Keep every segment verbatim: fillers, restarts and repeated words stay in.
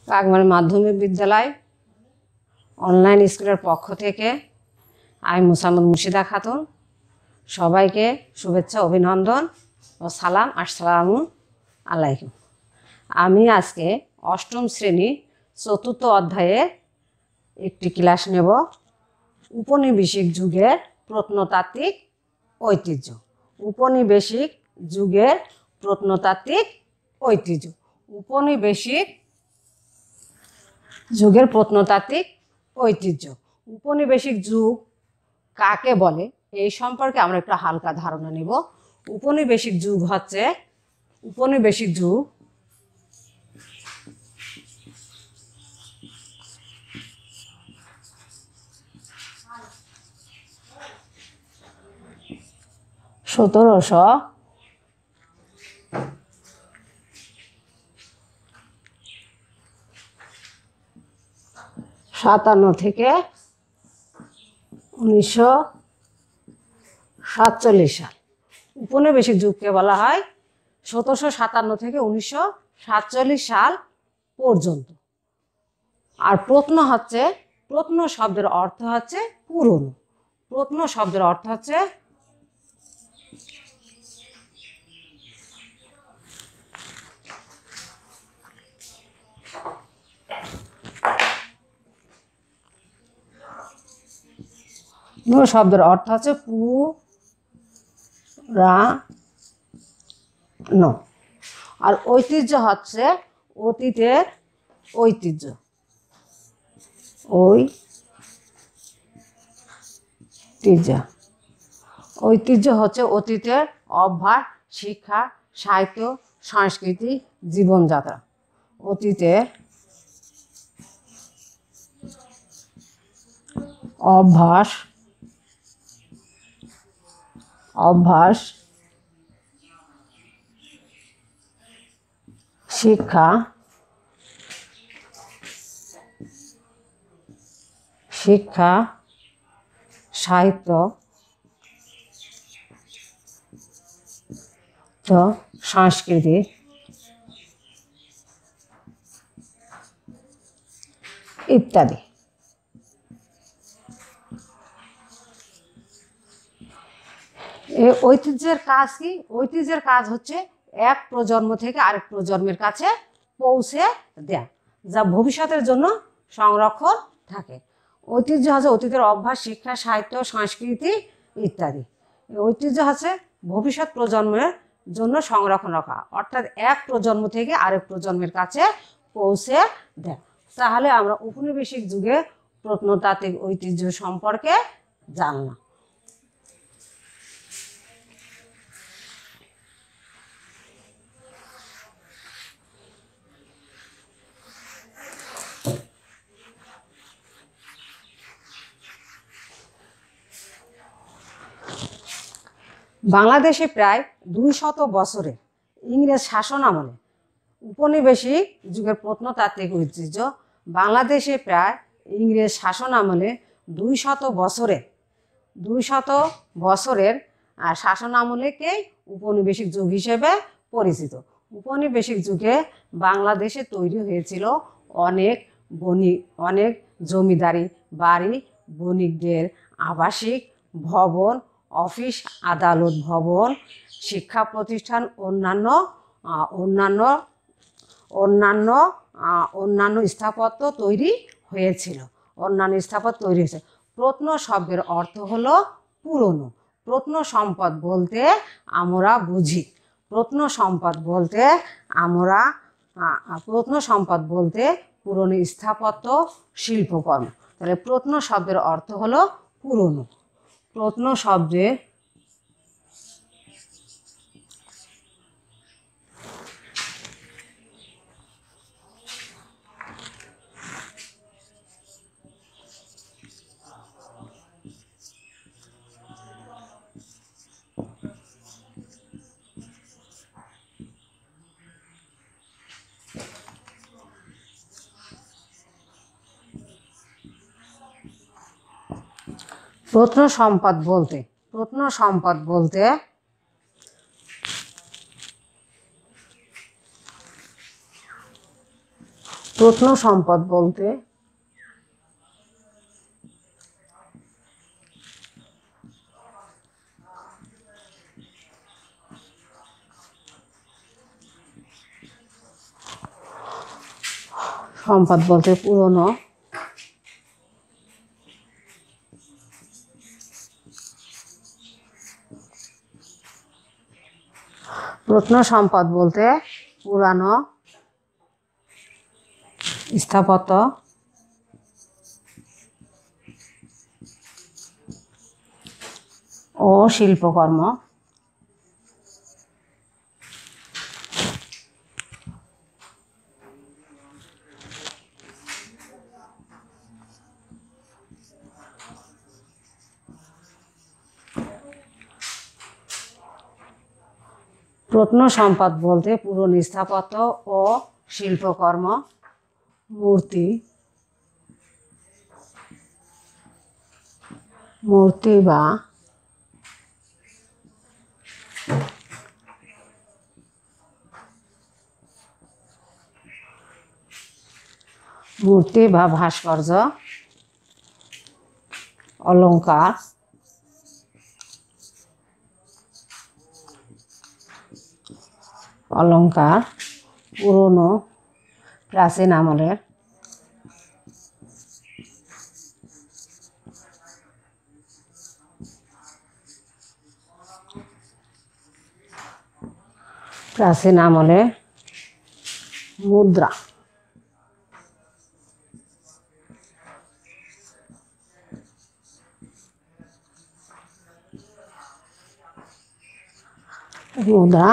কাকমারি মাধ্যমিক বিদ্যালয় অনলাইন স্কুলের পক্ষ থেকে আমি মুসাম্মদ মুর্শিদা খাতুন সবাইকে শুভেচ্ছা অভিনন্দন ও সালাম আসসালামু আলাইকুম। আমি আজকে অষ্টম শ্রেণী চতুর্থ অধ্যায়ে একটি ক্লাস নেব। উপনিবেশিক যুগের প্রত্নতাত্ত্বিক ঐতিহ্য। উপনিবেশিক যুগের প্রত্নতাত্ত্বিক ঐতিহ্য উপনিবেশিক যুগের প্রত্নতাত্ত্বিক ঐতিহ্য উপনিবেশিক যুগ কাকে বলে এই সম্পর্কে আমরা একটু হালকা ধারণা নিব। উপনিবেশিক যুগ হচ্ছে উপনিবেশিক যুগ সতেরোশো সাতান্ন থেকে উনিশশো সাতচল্লিশ সাল। উপনিবেশিক যুগকে বলা হয় সতেরোশো সাতান্ন থেকে উনিশশো সাতচল্লিশ সাল পর্যন্ত। আর প্রত্ন হচ্ছে প্রত্ন শব্দের অর্থ হচ্ছে পুরনো। প্রত্ন শব্দের অর্থ হচ্ছে শব্দের অর্থ হচ্ছে পুরানো। আর ঐতিহ্য হচ্ছে অতীতের ঐতিহ্য। ঐতিহ্য ঐতিহ্য হচ্ছে অতীতের অভ্যাস, শিক্ষা, সাহিত্য, সংস্কৃতি, জীবনযাত্রা। অতীতের অভ্যাস অভ্যাস শিক্ষা শিক্ষা সাহিত্য তো সংস্কৃতি ইত্যাদি। এই ঐতিহ্যের কাজ কি? ঐতিহ্যের কাজ হচ্ছে এক প্রজন্ম থেকে আরেক প্রজন্মের কাছে পৌঁছে দেয়া, যা ভবিষ্যতের জন্য সংরক্ষণ থাকে। ঐতিহ্য হচ্ছে অতীতের অভ্যাস, শিক্ষা, সাহিত্য, সংস্কৃতি ইত্যাদি। ঐতিহ্য হচ্ছে ভবিষ্যৎ প্রজন্মের জন্য সংরক্ষণ রাখা, অর্থাৎ এক প্রজন্ম থেকে আরেক প্রজন্মের কাছে পৌঁছে দেয়। তাহলে আমরা উপনিবেশিক যুগে প্রত্নতাত্ত্বিক ঐতিহ্য সম্পর্কে জানলাম। বাংলাদেশে প্রায় দুই শত বছরে ইংরেজ শাসন আমলে উপনিবেশিক যুগের প্রত্নতাত্ত্বিক ঐতিহ্য বাংলাদেশে প্রায় ইংরেজ শাসন আমলে দুই শত বছরে দুই শত বছরের শাসন আমলেকেই উপনিবেশিক যুগ হিসেবে পরিচিত। উপনিবেশিক যুগে বাংলাদেশে তৈরি হয়েছিল অনেক বণিক অনেক জমিদারি বাড়ি, বণিকদের আবাসিক ভবন, অফিস আদালত ভবন, শিক্ষা প্রতিষ্ঠান, অন্যান্য অন্যান্য অন্যান্য অন্যান্য স্থাপত্য তৈরি হয়েছিল অন্যান্য স্থাপত্য তৈরি হয়েছে প্রত্ন শব্দের অর্থ হলো পুরনো। প্রত্ন সম্পদ বলতে আমরা বুঝি প্রত্ন সম্পদ বলতে আমরা প্রত্ন সম্পদ বলতে পুরনো স্থাপত্য, শিল্পকর্ম। তাহলে প্রত্ন শব্দের অর্থ হলো পুরনো। প্রত্ন শব্দের প্রত্ন সম্পদ বলতে প্রত্ন সম্পদ বলতে প্রত্নসম্পদ বলতে সম্পদ বলতে পুরনো প্রত্নসম্পদ বলতে পুরানো স্থাপত্য ও শিল্পকর্ম, প্রত্নসম্পদ বলতে পুরনো স্থাপত্য ও শিল্পকর্ম, মূর্তি মূর্তি বা মূর্তি বা ভাস্কর্য, অলংকার, অলংকার পুরনো প্রাচীন আমলের প্রাচীন আমলের মুদ্রা, মুদ্রা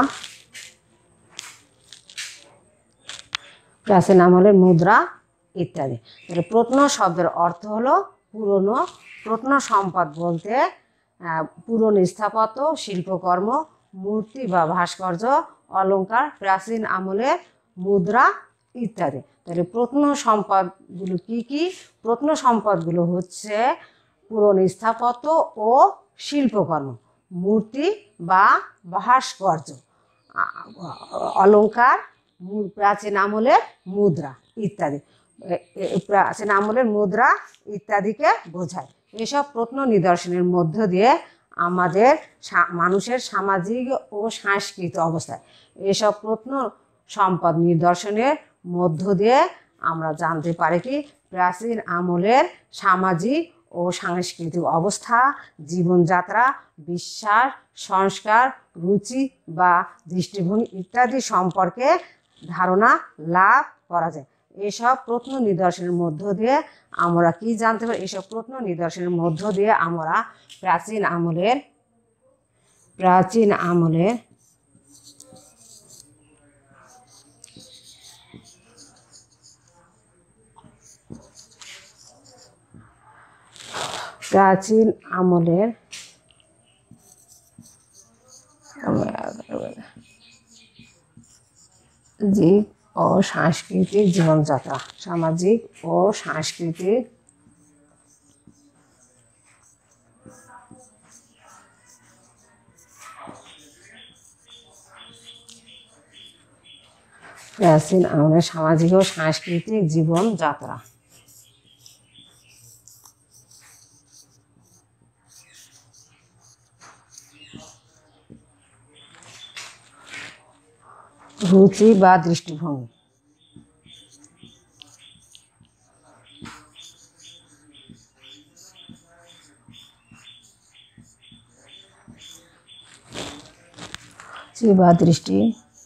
প্রাচীন আমলের মুদ্রা ইত্যাদি। তাহলে প্রত্ন শব্দের অর্থ হলো পুরনো। প্রত্নসম্পদ বলতে পুরনো স্থাপত্য, শিল্পকর্ম, মূর্তি বা ভাস্কর্য, অলংকার, প্রাচীন আমলের মুদ্রা ইত্যাদি। তাহলে প্রত্নসম্পদগুলো কি কি? প্রত্নসম্পদগুলো হচ্ছে পুরনো স্থাপত্য ও শিল্পকর্ম, মূর্তি বা ভাস্কর্য, অলংকার, প্রাচীন আমলের মুদ্রা ইত্যাদি। প্রাচীন আমলের মুদ্রা ইত্যাদিকে বোঝায়। এসব প্রত্ন নিদর্শনের মধ্য দিয়ে আমাদের মানুষের সামাজিক ও সাংস্কৃতিক অবস্থায় এসব প্রত্ন সম্পদ নিদর্শনের মধ্য দিয়ে আমরা জানতে পারি কি প্রাচীন আমলের সামাজিক ও সাংস্কৃতিক অবস্থা, জীবনযাত্রা, বিশ্বাস, সংস্কার, রুচি বা দৃষ্টিভঙ্গি ইত্যাদি সম্পর্কে ধারণা লাভ করা যায়। এসব প্রত্ন নিদর্শনের মধ্য দিয়ে আমরা কি জানতে পারি? এসব প্রত্ন নিদর্শনের মধ্য দিয়ে আমরা প্রাচীন আমলের প্রাচীন আমলের প্রাচীন আমলের জি ও সাংস্কৃতিক জীবনযাত্রা, সামাজিক ও সাংস্কৃতিক প্রাচীন আমলের সামাজিক ও সাংস্কৃতিক জীবনযাত্রা। রুচি বা দৃষ্টিভঙ্গি, রুচি বা দৃষ্টি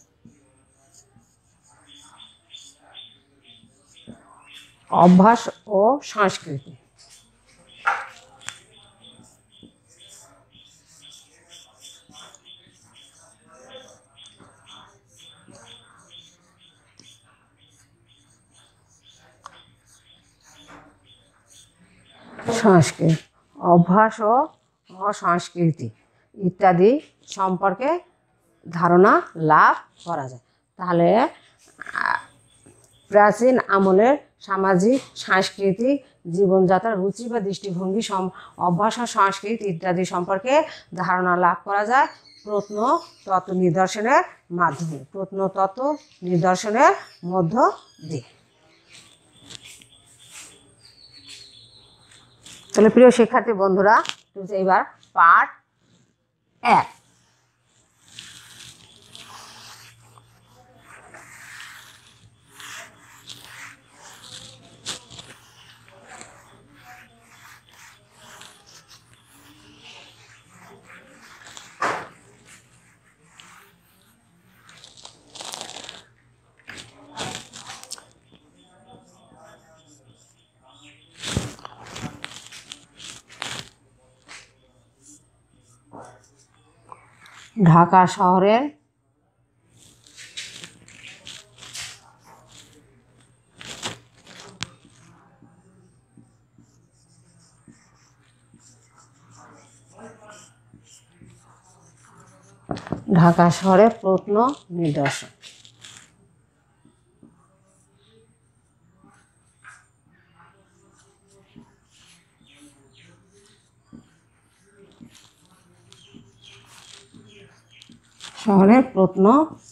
অভ্যাস ও সংস্কৃতি। সংস্কৃতি অভ্যাস ও সংস্কৃতি ইত্যাদি সম্পর্কে ধারণা লাভ করা যায়। তাহলে প্রাচীন আমলের সামাজিক সাংস্কৃতিক জীবনযাত্রা, রুচি বা দৃষ্টিভঙ্গি, অভ্যাস ও সংস্কৃতি ইত্যাদি সম্পর্কে ধারণা লাভ করা যায় প্রত্নতত্ত্ব নিদর্শনের মাধ্যমে প্রত্নতত্ত্ব নিদর্শনের মধ্য দিয়ে। তাহলে প্রিয় শিক্ষার্থী বন্ধুরা, এবার পাঠ এক। ঢাকা শহরের ঢাকা শহরের প্রত্ন নিদর্শন। শহরের প্রত্ন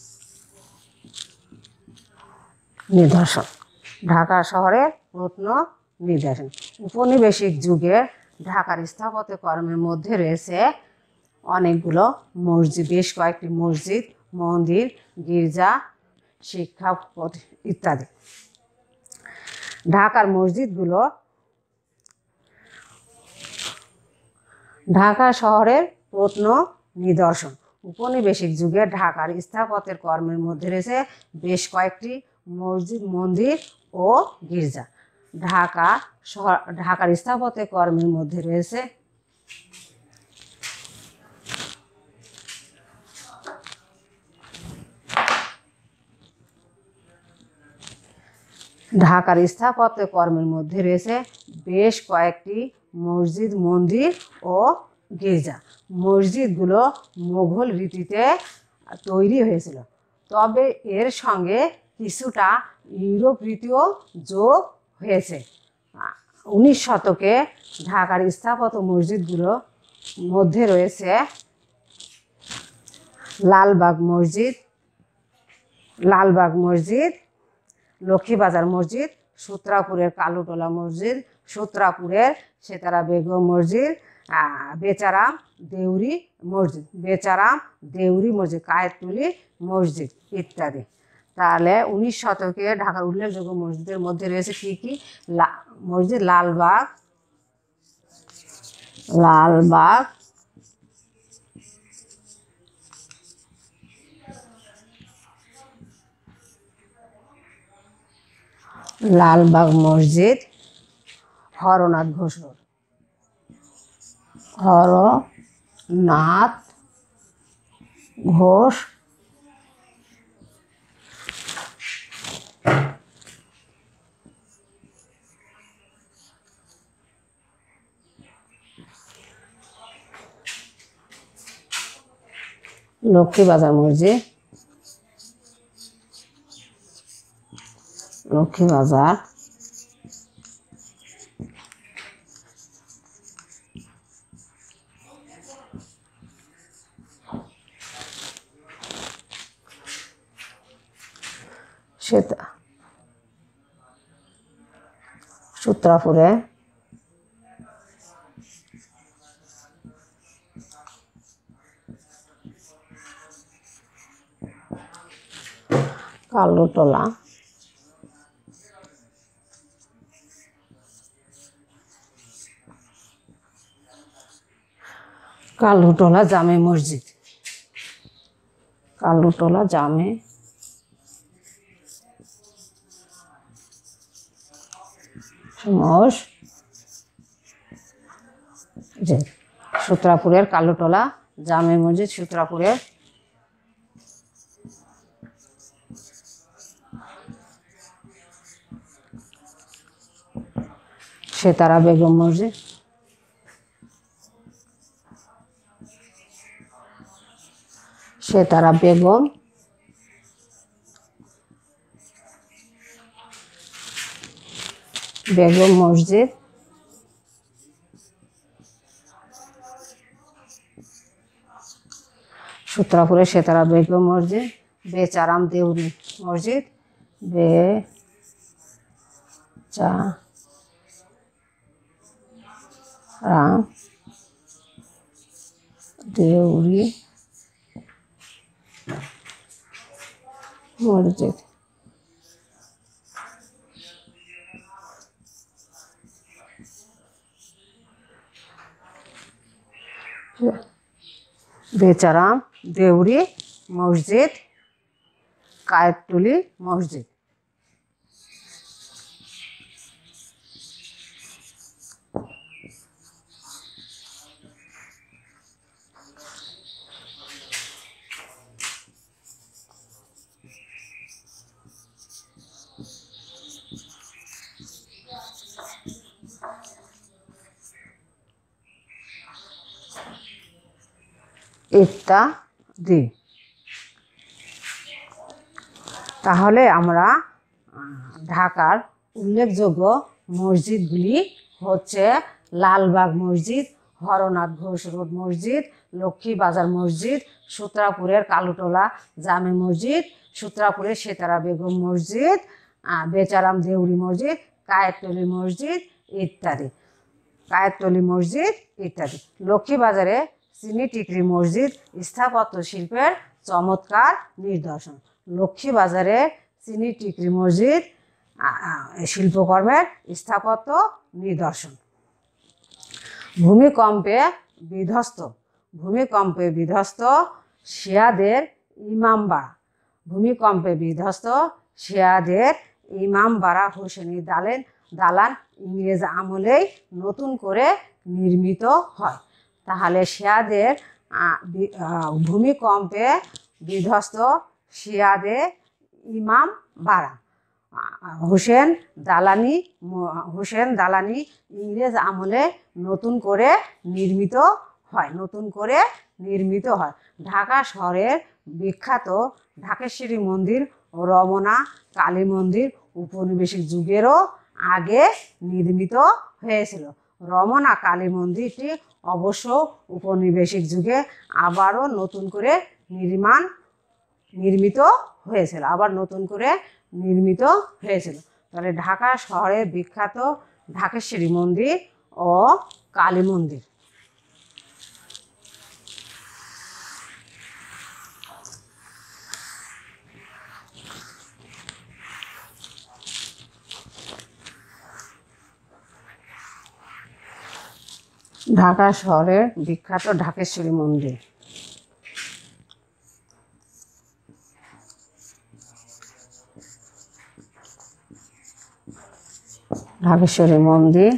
নিদর্শন। ঢাকা শহরের প্রত্ন নিদর্শন। উপনিবেশিক যুগে ঢাকার স্থাপত্য কর্মের মধ্যে রয়েছে অনেকগুলো মসজিদ, বেশ কয়েকটি মসজিদ, মন্দির, গির্জা, শিক্ষা ইত্যাদি। ঢাকার মসজিদগুলো ঢাকা শহরের প্রত্ন নিদর্শন। উপনিবেশিক যুগে ঢাকার স্থাপত্যের কর্মের মধ্যে রয়েছে বেশ কয়েকটি মসজিদ, মন্দির ও গির্জা। ঢাকা শহর ঢাকার স্থাপত্যের কর্মের মধ্যে রয়েছে ঢাকার স্থাপত্য কর্মের মধ্যে রয়েছে বেশ কয়েকটি মসজিদ, মন্দির ও গির্জা। মসজিদগুলো মোগল রীতিতে তৈরি হয়েছিল, তবে এর সঙ্গে কিছুটা ইউরোপ রীতিও যোগ হয়েছে। উনিশ শতকে ঢাকার স্থাপত্য মসজিদগুলোর মধ্যে রয়েছে লালবাগ মসজিদ, লালবাগ মসজিদ, লক্ষ্মীবাজার মসজিদ, সূত্রাপুরের কালুটোলা মসজিদ, সূত্রাপুরের সেতারা বেগম মসজিদ, বেচারাম দেউরি মসজিদ, বেচারাম দেউরি মসজিদ, কায়েততুলি মসজিদ ইত্যাদি। তাহলে উনিশ শতকে ঢাকার উল্লেখযোগ্য মসজিদের মধ্যে রয়েছে কি কি? মসজিদ লালবাগ, লালবাগ লালবাগ মসজিদ, হরনাথ ঘোষ রোড, হরনাথ ঘোষ লক্ষ্মীবাজার মসজিদ, লক্ষ্মীবাজার সেটা সূত্রাপুরে কালুটোলা কালুটোলা জামে মসজিদ, কালুটোলা জামে মসজিদ, সূত্রাপুরের কালুটোলা জামে মসজিদ, সূত্রাপুরের সেতারা বেগম মসজিদ, সেতারা বেগম বেগম মসজিদ, সূত্রাপুরে সেতারা বেগম মসজিদ, বেচারাম দেউরি মসজিদ, বে চা রাম দেউরি মসজিদ। বেচারাম দেউরি মসজিদ, কায়েতটুলি মসজিদ। ইত্যাদি। তাহলে আমরা ঢাকার উল্লেখযোগ্য মসজিদগুলি হচ্ছে লালবাগ মসজিদ, হরনাথ ঘোষ রোড মসজিদ, লক্ষ্মীবাজার মসজিদ, সূত্রাপুরের কালুটোলা জামে মসজিদ, সূত্রাপুরের সেতারা বেগম মসজিদ, বেচারাম দেউরি মসজিদ, কায়েতটুলি মসজিদ ইত্যাদি। কায়েতটুলি মসজিদ ইত্যাদি। লক্ষ্মীবাজারে চিনি টিকরি মসজিদ স্থাপত্য শিল্পের চমৎকার নিদর্শন। লক্ষ্মীবাজারে চিনি টিকরি মসজিদ শিল্পকর্মের স্থাপত্য নিদর্শন। ভূমিকম্পে বিধ্বস্ত ভূমিকম্পে বিধ্বস্ত শিয়াদের ইমামবাড়া। ভূমিকম্পে বিধ্বস্ত শিয়াদের ইমামবাড়া হোসেনি দালেন দালান ইংরেজ আমলেই নতুন করে নির্মিত হয়। তাহলে শিয়াদের ভূমিকম্পে বিধ্বস্ত শিয়াদের ইমাম বাড়া হোসেন দালানি হোসেন দালানি ইংরেজ আমলে নতুন করে নির্মিত হয় নতুন করে নির্মিত হয়। ঢাকা শহরের বিখ্যাত ঢাকেশ্বরী মন্দির ও রমনা কালী মন্দির উপনিবেশিক যুগেরও আগে নির্মিত হয়েছিল। রমনা কালী মন্দিরটি অবশ্য উপনিবেশিক যুগে আবারও নতুন করে নির্মাণ নির্মিত হয়েছিল আবার নতুন করে নির্মিত হয়েছিল। তাহলে ঢাকা শহরের বিখ্যাত ঢাকেশ্বরী মন্দির ও কালী মন্দির। ঢাকা শহরের বিখ্যাত ঢাকেশ্বরী মন্দির। ঢাকেশ্বরী মন্দির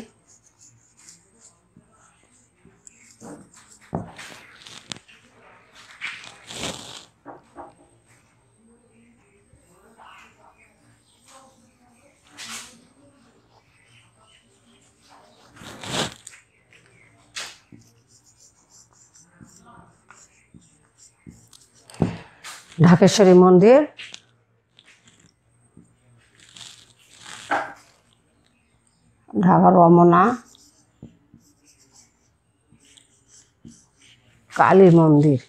ঢাকেশ্বরী মন্দির ঢাকা রমনা কালী মন্দির।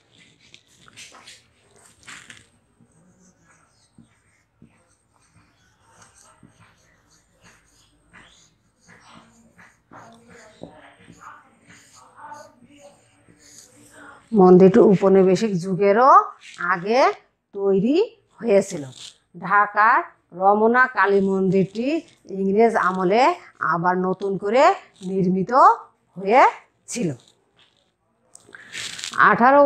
মন্দিরটি উপনিবেশিক যুগেরও আগে তৈরি হয়েছিল। ঢাকার রমনা কালী মন্দিরটি ইংরেজ আমলে আবার নতুন করে নির্মিত হয়েছিল। আঠারো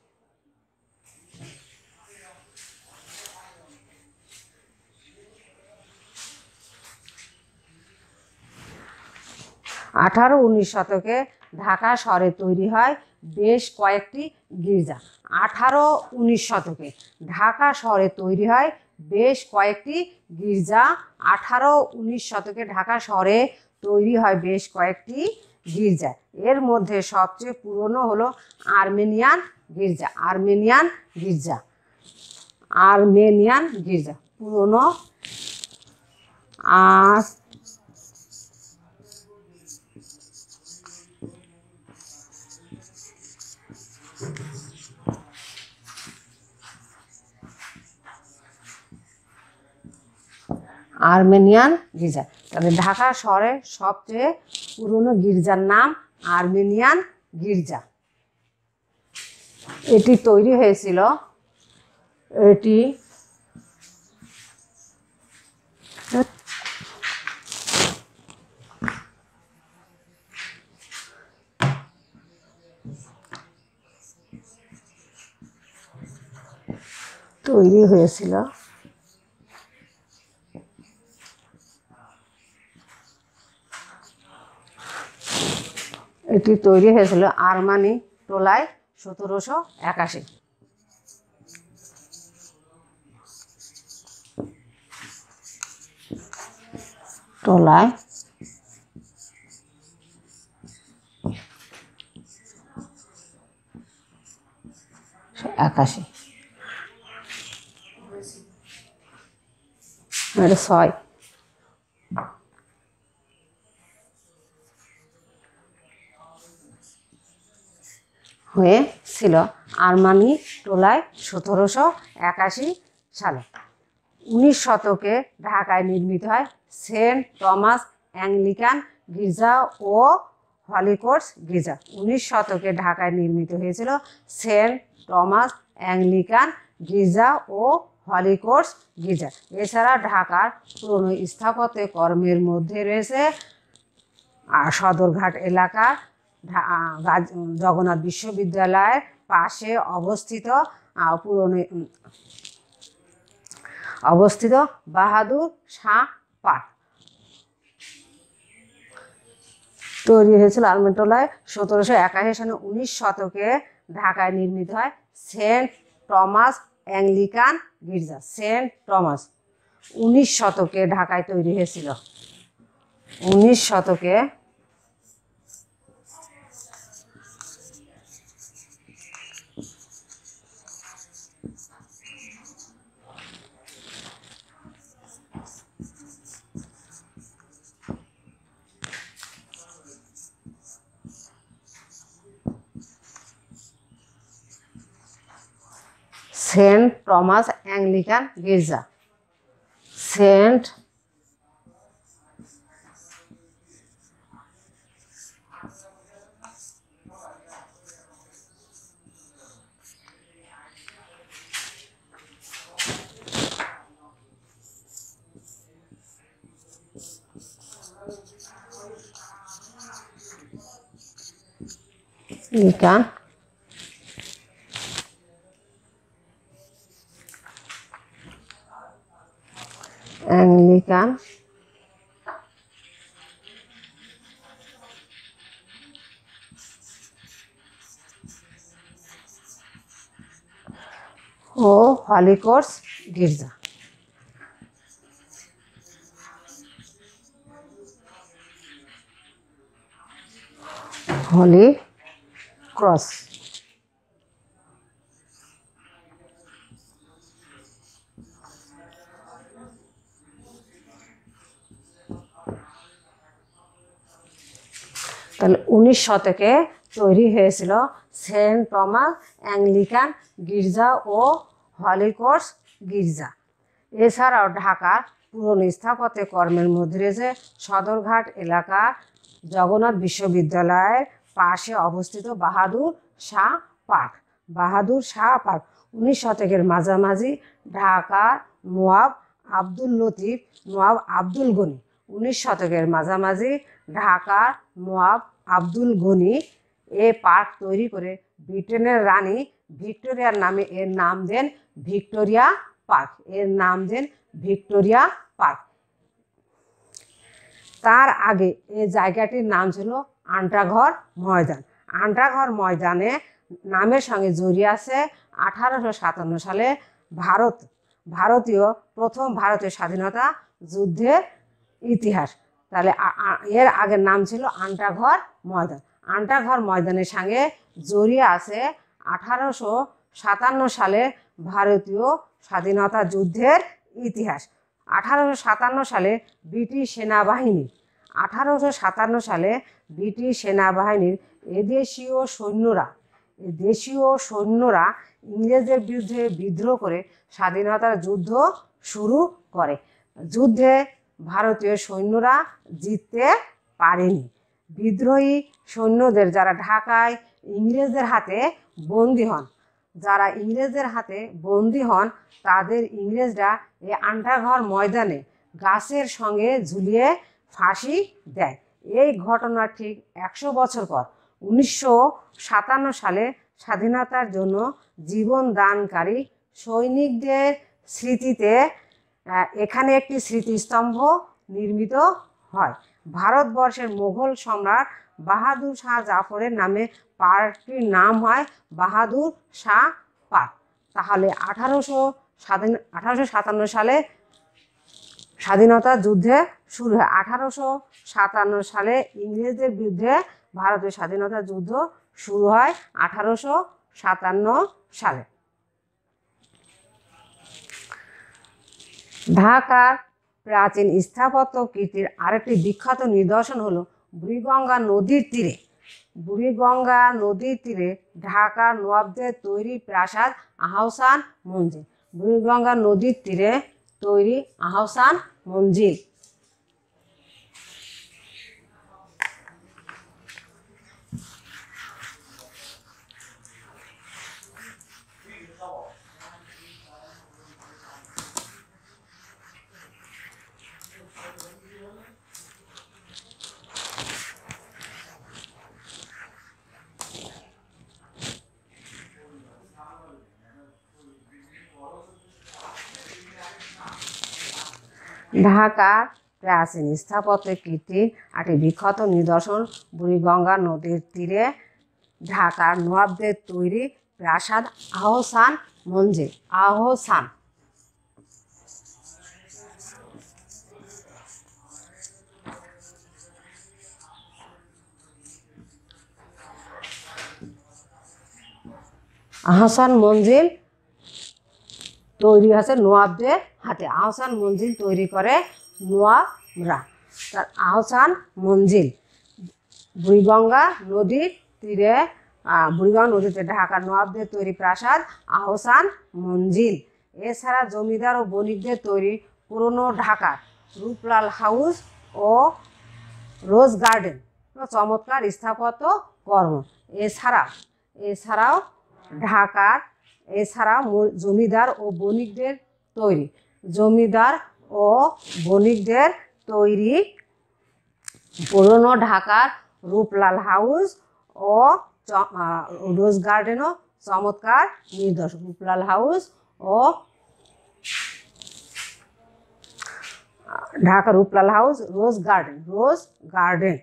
আঠারো উনিশ শতকে ঢাকা শহরে তৈরি হয় বেশ কয়েকটি গির্জা। আঠারো উনিশ শতকে ঢাকা শহরে তৈরি হয় বেশ কয়েকটি গির্জা। আঠারো উনিশ শতকে ঢাকা শহরে তৈরি হয় বেশ কয়েকটি গির্জা। এর মধ্যে সবচেয়ে পুরনো হলো আর্মেনিয়ান গির্জা আর্মেনিয়ান গির্জা আর্মেনিয়ান গির্জা পুরনো। আর আর্মেনিয়ান গির্জা। তবে ঢাকা শহরের সবচেয়ে পুরনো গির্জার নাম আর্মেনিয়ান গির্জা। এটি তৈরি হয়েছিল এটি তৈরি হয়েছিল এটি তৈরি হয়েছিল আর্মানি টোলায় সতেরোশো একাশি। টোলায় একাশি এটা ছয় হয়েছিল আর্মানি টোলায় সতেরোশো একাশি সালে। উনিশ শতকে ঢাকায় নির্মিত হয় সেন্ট টমাস অ্যাংলিকান গির্জা ও হলি ক্রস গির্জা। উনিশ শতকে ঢাকায় নির্মিত হয়েছিল সেন্ট টমাস অ্যাংলিকান গির্জা ও হলি ক্রস গির্জা। এছাড়া ঢাকার পুরনো স্থাপত্য কর্মের মধ্যে রয়েছে সদরঘাট এলাকার জগন্নাথ বিশ্ববিদ্যালয়ের পাশে অবস্থিত পুরনো অবস্থিত বাহাদুর শাহ পার্ক। তৈরি হয়েছিল আর্মানি টোলায় সতেরোশো একাশি সালে। উনিশ শতকে ঢাকায় নির্মিত হয় সেন্ট টমাস অ্যাংলিকান গির্জা। সেন্ট টমাস উনিশ শতকে ঢাকায় তৈরি হয়েছিল। উনিশ শতকে সেন্ট টমাস অ্যাংলিকান গির্জা। সেন্ট অ্যাংলিকান অ্যাংলিকান ও হলি ক্রস গির্জা। হলি ক্রস তাহলে উনিশ শতকে তৈরি হয়েছিল সেন্ট টমাস অ্যাংলিকান গির্জা ও হলি ক্রস গির্জা। এছাড়াও ঢাকার পুরনো স্থাপত্য কর্মের মধ্যে রয়েছে সদরঘাট এলাকা জগন্নাথ বিশ্ববিদ্যালয়ের পাশে অবস্থিত বাহাদুর শাহ পার্ক। বাহাদুর শাহ পার্ক উনিশ শতকের মাঝামাঝি ঢাকার নওয়াব আব্দুল লতিফ নওয়াব আব্দুল গনি উনিশ শতকের মাঝামাঝি ঢাকার নওয়াব আব্দুল গনি এ পার্ক তৈরি করে ব্রিটেনের রানী ভিক্টোরিয়ার নামে এর নাম দেন ভিক্টোরিয়া পার্ক। এর নাম দেন ভিক্টোরিয়া পার্ক। তার আগে এই জায়গাটির নাম ছিল আন্টাঘর ময়দান। আন্টাঘর ময়দানে নামের সঙ্গে জড়িয়ে আছে আঠারোশো সাতান্ন সালে ভারত ভারতীয় প্রথম ভারতীয় স্বাধীনতা যুদ্ধের ইতিহাস। তাহলে এর আগের নাম ছিল আন্টাঘর ময়দান। আন্টাঘর ময়দানের সঙ্গে জড়িয়ে আছে আঠারোশো সাতান্ন সালে ভারতীয় স্বাধীনতা যুদ্ধের ইতিহাস। আঠারোশো সাতান্ন সালে ব্রিটিশ সেনাবাহিনী আঠারোশো সাতান্ন সালে ব্রিটিশ সেনাবাহিনীর এদেশীয় সৈন্যরা দেশীয় সৈন্যরা ইংরেজদের বিরুদ্ধে বিদ্রোহ করে স্বাধীনতার যুদ্ধ শুরু করে। যুদ্ধে ভারতীয় সৈন্যরা জিততে পারেনি। বিদ্রোহী সৈন্যদের যারা ঢাকায় ইংরেজদের হাতে বন্দী হন যারা ইংরেজদের হাতে বন্দী হন তাদের ইংরেজরা এই আন্ডারঘর ময়দানে গাছের সঙ্গে ঝুলিয়ে ফাঁসি দেয়। এই ঘটনার ঠিক একশো বছর পর উনিশশো সাতান্ন সালে স্বাধীনতার জন্য জীবন দানকারী সৈনিকদের স্মৃতিতে এখানে একটি স্মৃতিস্তম্ভ নির্মিত হয়। ভারতবর্ষের মোগল সম্রাট বাহাদুর শাহ জাফরের নামে পার্কটির নাম হয় বাহাদুর শাহ পার্ক। তাহলে আঠারোশো স্বাধীন আঠারোশো সাতান্ন সালে স্বাধীনতা যুদ্ধে শুরু হয়। আঠারোশো সাতান্ন সালে ইংরেজদের বিরুদ্ধে ভারতের স্বাধীনতা যুদ্ধ শুরু হয় আঠারোশো সাতান্ন সালে। ঢাকার প্রাচীন স্থাপত্য কীর্তির আরেকটি বিখ্যাত নিদর্শন হলো বুড়িগঙ্গা নদীর তীরে বুড়িগঙ্গা নদীর তীরে ঢাকার নবাবদের তৈরি প্রাসাদ আহসান মঞ্জিল। বুড়িগঙ্গা নদীর তীরে তৈরি আহসান মঞ্জিল। ঢাকার প্রাচীন স্থাপত্যের কীর্তির একটি বিখ্যাত নিদর্শন বুড়িগঙ্গা নদীর তীরে ঢাকার নবাবদের তৈরি প্রাসাদ আহসান মঞ্জিল। আহসান আহসান মঞ্জিল তৈরি আছে নওয়াবদের হাতে। আহসান মঞ্জিল তৈরি করে নওয়াবরা। তার আহসান মঞ্জিল বুড়িগঙ্গা নদীর তীরে বুড়িগঙ্গা নদীতে ঢাকার নওয়াবদের তৈরি প্রাসাদ আহসান মঞ্জিল। এছাড়া জমিদার ও বণিকদের তৈরি পুরনো ঢাকার রূপলাল হাউস ও রোজ গার্ডেন চমৎকার স্থাপত্য কর্ম। এছাড়া এছাড়াও ঢাকার এছাড়া জমিদার ও বণিকদের তৈরি জমিদার ও বণিকদের তৈরি পুরনো ঢাকার রূপলাল হাউস ও রোজ গার্ডেনও চমৎকার নিদর্শন। রূপলাল হাউস ও Dhaka Ruplal house rose garden rose garden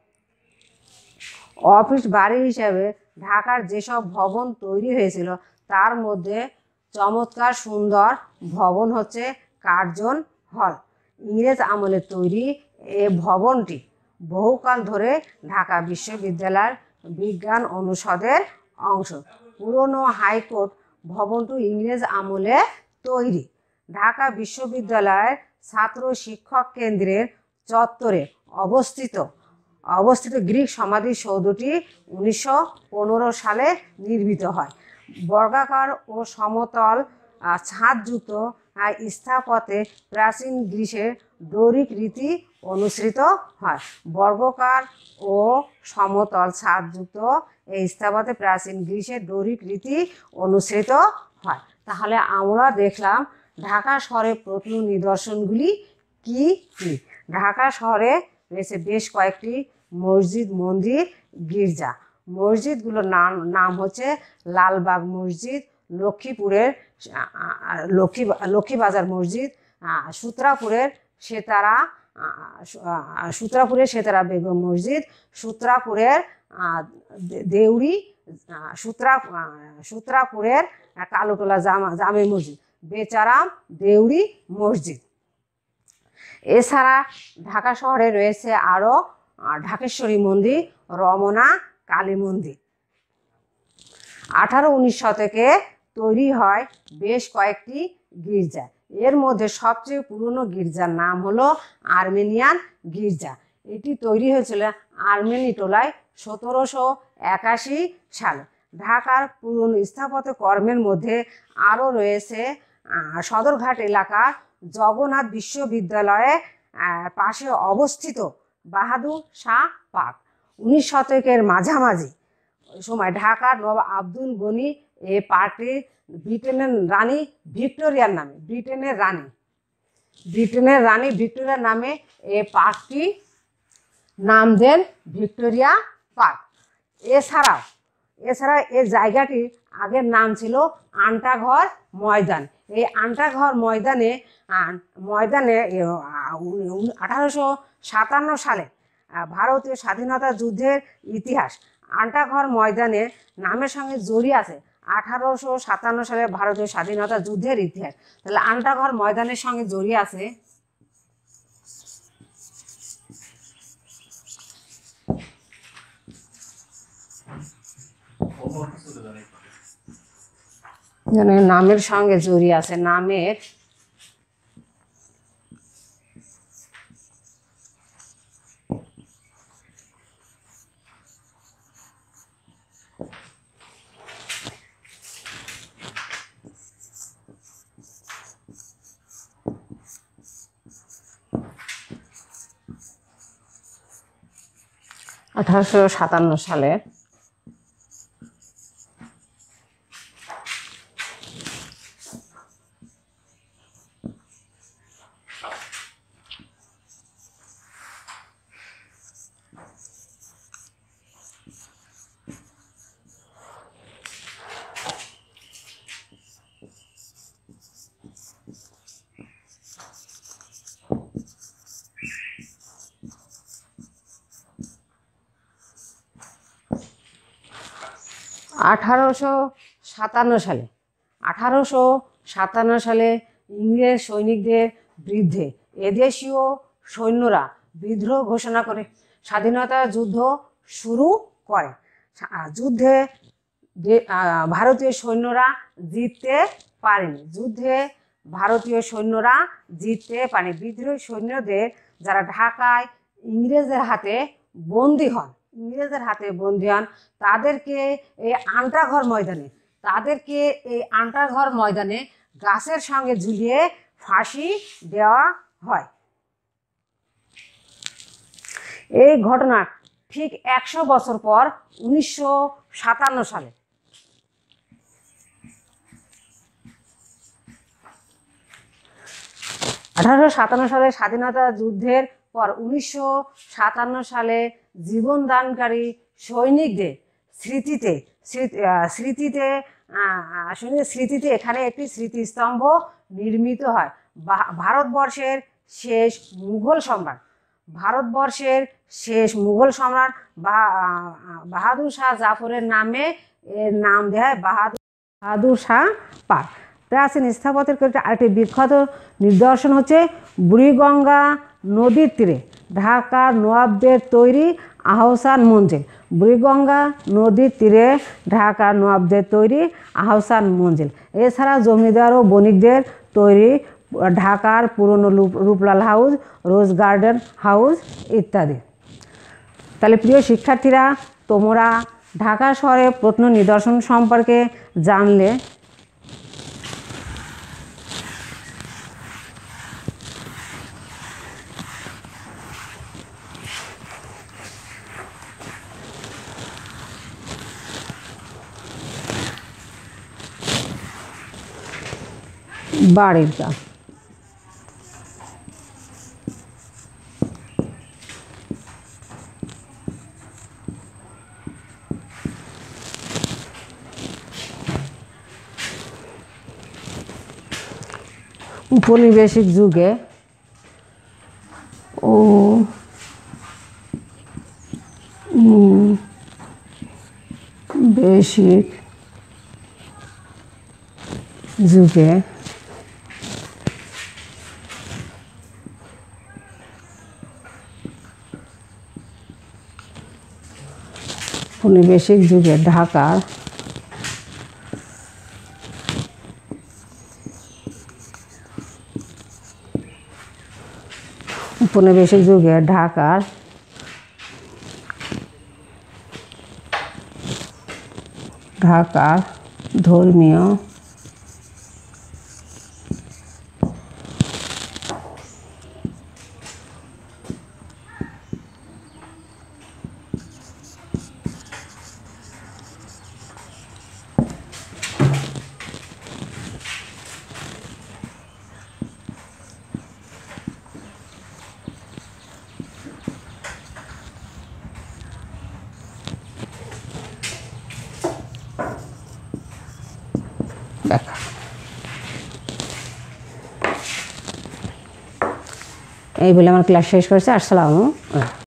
office বাড়ি হিসেবে ঢাকার যেসব ভবন তৈরি হয়েছিল তার মধ্যে চমৎকার সুন্দর ভবন হচ্ছে কার্জন হল। ইংরেজ আমলে তৈরি এ ভবনটি বহুকাল ধরে ঢাকা বিশ্ববিদ্যালয়ের বিজ্ঞান অনুষদের অংশ। পুরনো হাইকোর্ট ভবনটি ইংরেজ আমলে তৈরি। ঢাকা বিশ্ববিদ্যালয়ের ছাত্র শিক্ষক কেন্দ্রের চত্বরে অবস্থিত অবস্থিত গ্রিক সমাধিসৌধটি উনিশশো পনেরো সালে নির্মিত হয়। বর্গাকার ও সমতল ছাদযুক্ত স্থাপত্যে প্রাচীন গ্রিসের ডোরিক রীতি অনুসৃত হয়। বর্গাকার ও সমতল ছাদযুক্ত এই স্থাপত্যে প্রাচীন গ্রিসের ডোরিক রীতি অনুসৃত হয়। তাহলে আমরা দেখলাম ঢাকা শহরের প্রত্ন নিদর্শনগুলি কি কি। ঢাকা শহরে রয়েছে বেশ কয়েকটি মসজিদ মন্দির গির্জা। মসজিদগুলোর নাম নাম হচ্ছে লালবাগ মসজিদ, লক্ষ্মীপুরের লক্ষ্মী লক্ষ্মীবাজার মসজিদ, সূত্রাপুরের সেতারা সূত্রাপুরের সেতারা বেগম মসজিদ, সূত্রাপুরের দেউড়ি সূত্রা সূত্রাপুরের কালোটোলা জামা জামে মসজিদ, বেচারাম দেউড়ি মসজিদ। এছাড়া ঢাকা শহরে রয়েছে আরও ঢাকেশ্বরী মন্দির, রমনা কালী মন্দির। আঠারো উনিশ শতকে তৈরি হয় বেশ কয়েকটি গির্জা। এর মধ্যে সবচেয়ে পুরনো গির্জার নাম হলো আর্মেনিয়ান গির্জা। এটি তৈরি হয়েছিল আর্মেনি টোলায় সতেরোশো একাশি সালে। ঢাকার পুরনো স্থাপত্য কর্মের মধ্যে আরও রয়েছে সদরঘাট এলাকার জগন্নাথ বিশ্ববিদ্যালয়ে পাশে অবস্থিত বাহাদুর শাহ পার্ক। উনিশ শতকের মাঝামাঝি ওই সময় ঢাকার নবাব আব্দুল গনি এ পার্কটি ব্রিটেনের রানী ভিক্টোরিয়ার নামে ব্রিটেনের রানী ব্রিটেনের রানী ভিক্টোরিয়ার নামে এ পার্কটি নাম দেন ভিক্টোরিয়া পার্ক। এছাড়াও এছাড়া এই জায়গাটির আগের নাম ছিল আন্টাঘর ময়দান। এই আন্টাঘর ময়দানে ময়দানে আঠারোশো সাতান্ন সালে ভারতীয় স্বাধীনতা যুদ্ধের ইতিহাস আন্টাঘর ময়দানে নামের সঙ্গে জড়িয়ে আছে আঠারোশো সাতান্ন সালে ভারতীয় স্বাধীনতা যুদ্ধের ইতিহাস। তাহলে আন্টাঘর ময়দানের সঙ্গে জড়িয়ে আছে নামের সঙ্গে জড়িয়ে আছে নামের আঠারোশো সাতান্ন সালে আঠারোশো সাতান্ন সালে আঠারোশো সাতান্ন সালে ইংরেজ সৈনিকদের বিরুদ্ধে এদেশীয় সৈন্যরা বিদ্রোহ ঘোষণা করে স্বাধীনতা যুদ্ধ শুরু করে। যুদ্ধে ভারতীয় সৈন্যরা জিততে পারেনি যুদ্ধে ভারতীয় সৈন্যরা জিততে পারেনি বিদ্রোহী সৈন্যদের যারা ঢাকায় ইংরেজদের হাতে বন্দী হন ইংরেজদের হাতে বন্দী হন তাদেরকে এই আন্টাঘর ময়দানে তাদেরকে এই আন্টাঘর ময়দানে গাছের সঙ্গে ঝুলিয়ে ফাঁসি দেওয়া হয়। এই ঘটনা ঠিক একশো বছর পর উনিশশো সাতান্ন সালে আঠারোশো সাতান্ন সালে স্বাধীনতা যুদ্ধের পর উনিশশো সাতান্ন সালে জীবনদানকারী সৈনিকদের স্মৃতিতে স্মৃতিতে সৈনিকদের স্মৃতিতে এখানে একটি স্মৃতিস্তম্ভ নির্মিত হয়। ভারতবর্ষের শেষ মুঘল সম্রাট ভারতবর্ষের শেষ মুঘল সম্রাট বাহাদুর শাহ জাফরের নামে এর নাম দেয় বাহাদুর বাহাদুর শাহ পার্ক। প্রাচীন স্থাপত্যের আরেকটি বিখ্যাত নিদর্শন হচ্ছে বুড়িগঙ্গা নদীর তীরে ঢাকার নবাবদের তৈরি আহসান মঞ্জিল বুড়িগঙ্গা নদীর তীরে ঢাকার নবাবদের তৈরি আহসান মঞ্জিল এছাড়া জমিদার ও বণিকদের তৈরি ঢাকার পুরনো Ruplal house rose garden house ইত্যাদি। তাহলে প্রিয় শিক্ষার্থীরা তোমরা ঢাকা শহরের প্রত্ন নিদর্শন সম্পর্কে জানলে। বাড়ির কাজ উপনিবেশিক যুগে ও বেশিক যুগে উপনিবেশিক যুগে ঢাকার উপনিবেশিক যুগে ঢাকার ঢাকার ধর্মীয় দেখা। এই বলে আমার ক্লাস শেষ করেছে। আসসালামু আলাইকুম।